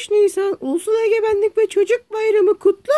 15 Nisan Ulusal Egemenlik ve Çocuk Bayramı kutlu